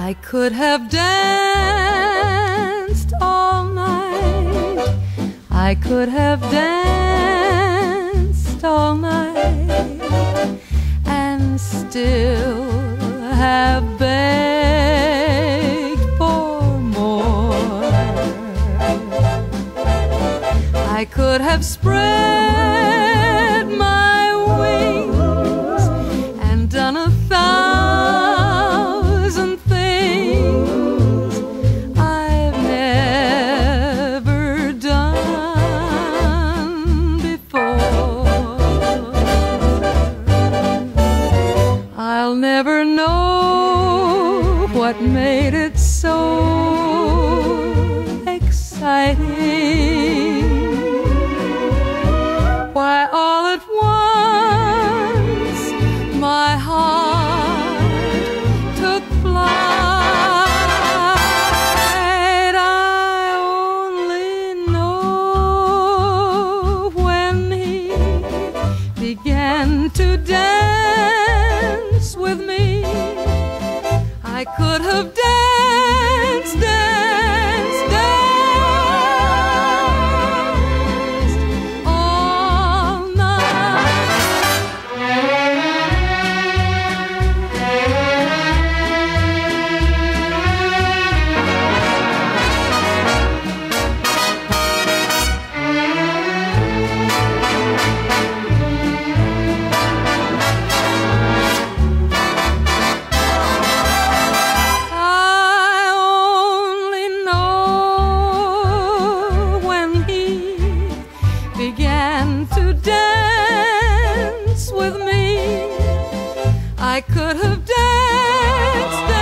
I could have danced all night. I could have danced all night and still have begged for more. I could have spread my wings and done 1,000 things I've never done before. I'll never know what made it so exciting. Why all at once my heart took flight. I only know when he began to dance with me, I could have danced, danced, danced all night. I only know when he began to dance with me, I could have danced,